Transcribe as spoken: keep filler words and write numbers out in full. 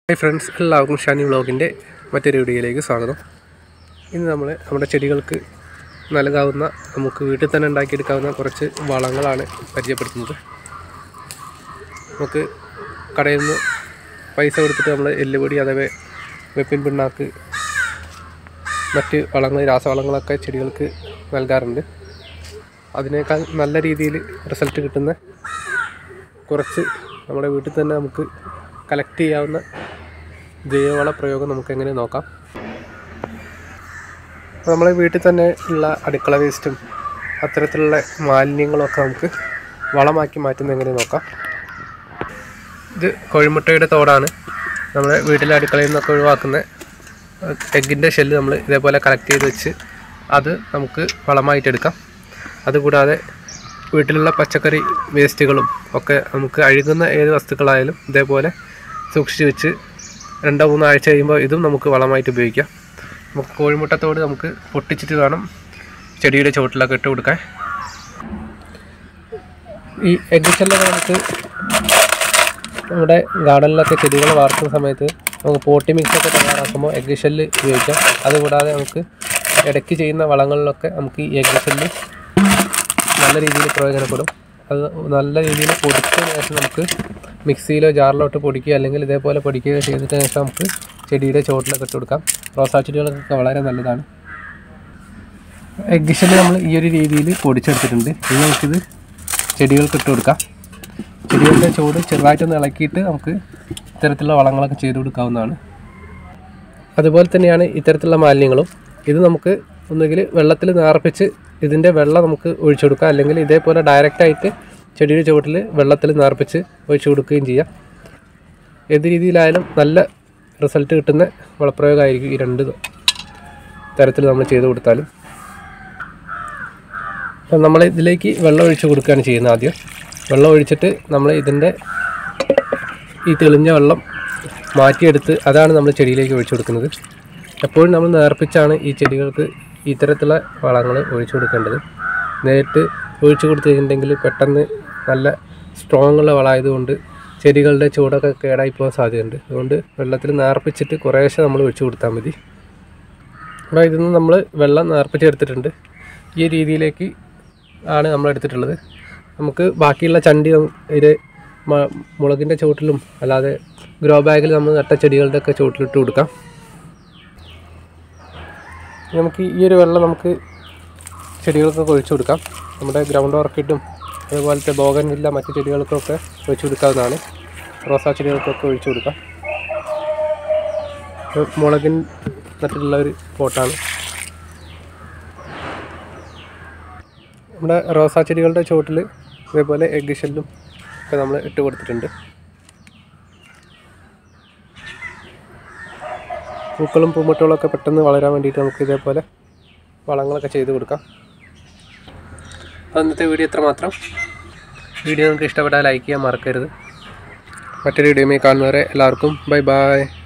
Hi friends, എല്ലാവർക്കും ഷാനി വ്ളോഗിൻ്റെ മറ്റൊരു വീഡിയോയിലേക്ക് സ്വാഗതം. ഇന്ന് നമ്മൾ നമ്മുടെ ചെടികൾക്ക് നൽകാവുന്ന, നമുക്ക് വീട്ടിൽ തന്നെ ഉണ്ടാക്കിയെടുക്കാവുന്ന കുറച്ച് വളങ്ങളാണ് പരിചയപ്പെടുത്തുന്നത്. നമുക്ക് കടയിൽ നിന്ന് പൈസ കൊടുത്തിട്ട് നമ്മൾ എല്ലുപൊടി, അഥവാ വെപ്പിൻ പിണ്ണാക്ക്, മറ്റ് വളങ്ങൾ, രാസവളങ്ങളൊക്കെ ചെടികൾക്ക് നൽകാറുണ്ട്. അതിനേക്കാൾ നല്ല രീതിയിൽ റിസൾട്ട് കിട്ടുന്ന കുറച്ച് നമ്മുടെ വീട്ടിൽ തന്നെ നമുക്ക് കളക്ട് ചെയ്യാവുന്ന ജൈവവള പ്രയോഗം നമുക്ക് എങ്ങനെ നോക്കാം. നമ്മളെ വീട്ടിൽ തന്നെ ഉള്ള അടുക്കള വേസ്റ്റും അത്തരത്തിലുള്ള മാലിന്യങ്ങളൊക്കെ നമുക്ക് വളമാക്കി മാറ്റുന്ന എങ്ങനെ നോക്കാം. ഇത് കോഴിമുട്ടയുടെ തോടാണ്. നമ്മളെ വീട്ടിലെ അടുക്കളയിൽ നിന്നൊക്കെ ഒഴിവാക്കുന്ന എഗ്ഗിൻ്റെ ഷെല്ല് നമ്മൾ ഇതേപോലെ കളക്ട് ചെയ്ത് വെച്ച് അത് നമുക്ക് വളമായിട്ടെടുക്കാം. അതുകൂടാതെ വീട്ടിലുള്ള പച്ചക്കറി വേസ്റ്റുകളും ഒക്കെ നമുക്ക് അഴുകുന്ന ഏത് വസ്തുക്കളായാലും ഇതേപോലെ സൂക്ഷിച്ച് വെച്ച് രണ്ടോ മൂന്നോ ആഴ്ച കഴിയുമ്പോൾ ഇതും നമുക്ക് വളമായിട്ട് ഉപയോഗിക്കാം. നമുക്ക് കോഴിമുട്ടത്തോട് നമുക്ക് പൊട്ടിച്ചിട്ട് വേണം ചെടിയുടെ ചുവട്ടിലൊക്കെ ഇട്ട് കൊടുക്കാൻ. ഈ എഗ്ഗ് ഷെല്ലൊക്കെ നമുക്ക് നമ്മുടെ ഗാർഡനിലൊക്കെ ചെടികൾ വളർത്തുന്ന സമയത്ത് നമുക്ക് പോട്ടി മിക്സൊക്കെ തയ്യാറാക്കുമ്പോൾ എഗ്ഗ് ഷെല്ല് ഉപയോഗിക്കാം. അതുകൂടാതെ നമുക്ക് ഇടയ്ക്ക് ചെയ്യുന്ന വളങ്ങളിലൊക്കെ നമുക്ക് ഈ എഗ്ഗ് ഷെല്ല് നല്ല രീതിയിൽ പ്രയോജനപ്പെടും. അത് നല്ല രീതിയിൽ പൊടിച്ചതിന് ശേഷം നമുക്ക് മിക്സിയിലോ ജാറിലോട്ട് പൊടിക്കുക, അല്ലെങ്കിൽ ഇതേപോലെ പൊടിക്കുകയോ ചെയ്തതിന് ശേഷം നമുക്ക് ചെടിയുടെ ചുവട്ടിലൊക്കെ ഇട്ട് കൊടുക്കാം. റോസാ ചെടികൾക്കൊക്കെ വളരെ നല്ലതാണ്. എഗ്ഗ് ഷെല്ല് നമ്മൾ ഈ ഒരു രീതിയിൽ പൊടിച്ചെടുത്തിട്ടുണ്ട്. ഇനി നമുക്കിത് ചെടികൾക്ക് ഇട്ട് കൊടുക്കാം. ചെടികളുടെ ചുവട് ചെറുതായിട്ടൊന്ന് ഇളക്കിയിട്ട് നമുക്ക് ഇത്തരത്തിലുള്ള വളങ്ങളൊക്കെ ചെയ്ത് കൊടുക്കാവുന്നതാണ്. അതുപോലെ തന്നെയാണ് ഇത്തരത്തിലുള്ള മാലിന്യങ്ങളും. ഇത് നമുക്ക് ഒന്നുകിൽ വെള്ളത്തിൽ നേർപ്പിച്ച് ഇതിൻ്റെ വെള്ളം നമുക്ക് ഒഴിച്ചു കൊടുക്കാം, അല്ലെങ്കിൽ ഇതേപോലെ ഡയറക്റ്റായിട്ട് ചെടിയുടെ ചുവട്ടിൽ വെള്ളത്തിൽ നേർപ്പിച്ച് ഒഴിച്ചു കൊടുക്കുകയും ചെയ്യാം. ഏത് രീതിയിലായാലും നല്ല റിസൾട്ട് കിട്ടുന്ന വളപ്രയോഗമായിരിക്കും ഈ രണ്ട് തരത്തിൽ നമ്മൾ ചെയ്ത് കൊടുത്താലും. അപ്പം നമ്മൾ ഇതിലേക്ക് വെള്ളം ഒഴിച്ചു കൊടുക്കുകയാണ് ചെയ്യുന്നത്. ആദ്യം വെള്ളം ഒഴിച്ചിട്ട് നമ്മൾ ഇതിൻ്റെ ഈ തെളിഞ്ഞ വെള്ളം മാറ്റിയെടുത്ത് അതാണ് നമ്മൾ ചെടിയിലേക്ക് ഒഴിച്ചു കൊടുക്കുന്നത്. എപ്പോഴും നമ്മൾ നേർപ്പിച്ചാണ് ഈ ചെടികൾക്ക് ഇത്തരത്തിലുള്ള വളങ്ങൾ ഒഴിച്ചു കൊടുക്കേണ്ടത്. നേരിട്ട് ഒഴിച്ചു കൊടുത്തിട്ടുണ്ടെങ്കിൽ പെട്ടെന്ന് നല്ല സ്ട്രോങ് ഉള്ള വളമായതുകൊണ്ട് ചെടികളുടെ ചൂടൊക്കെ കേടായി പോകാൻ സാധ്യതയുണ്ട്. അതുകൊണ്ട് വെള്ളത്തിൽ നേർപ്പിച്ചിട്ട് കുറേശ്ശെ നമ്മൾ ഒഴിച്ചു കൊടുത്താൽ മതി. അപ്പോൾ ഇതിൽ നിന്ന് നമ്മൾ വെള്ളം നേർപ്പിച്ചെടുത്തിട്ടുണ്ട്. ഈ രീതിയിലേക്ക് ആണ് നമ്മൾ എടുത്തിട്ടുള്ളത്. നമുക്ക് ബാക്കിയുള്ള ചണ്ടി ഇത് മുളകിൻ്റെ ചുവട്ടിലും അല്ലാതെ ഗ്രോ ബാഗിൽ നമ്മൾ നട്ട ചെടികളുടെ ഒക്കെ ചുവട്ടിലിട്ട് കൊടുക്കാം. നമുക്ക് ഈ ഒരു വെള്ളം നമുക്ക് ചെടികൾക്കൊക്കെ ഒഴിച്ചു കൊടുക്കാം. നമ്മുടെ ഗ്രൗണ്ട് ഓർക്കിഡും അതുപോലത്തെ ബോഗൻവില്ല മറ്റു ചെടികൾക്കൊക്കെ ഒഴിച്ചു കൊടുക്കാവുന്നതാണ്. റോസാ ചെടികൾക്കൊക്കെ ഒഴിച്ചു കൊടുക്കാം. മുളകിൻ നട്ടിട്ടുള്ള ഒരു പോട്ടാണ്. നമ്മുടെ റോസാ ചെടികളുടെ ചുവട്ടിൽ ഇതേപോലെ എഗ്ഗ് ഷെല്ലും ഒക്കെ നമ്മൾ ഇട്ട് കൊടുത്തിട്ടുണ്ട്. പൂക്കളും പൂമുട്ടുകളൊക്കെ പെട്ടെന്ന് വളരാൻ വേണ്ടിയിട്ട് നമുക്ക് ഇതേപോലെ വളങ്ങളൊക്കെ ചെയ്ത് കൊടുക്കാം. അന്നത്തെ വീഡിയോ ഇത്ര മാത്രം. വീഡിയോ നിങ്ങൾക്ക് ഇഷ്ടപ്പെട്ടാൽ ലൈക്ക് ചെയ്യാൻ മറക്കരുത്. മറ്റൊരു വീഡിയോയുമായി കാണുന്നവരെ എല്ലാവർക്കും ബൈ ബൈ.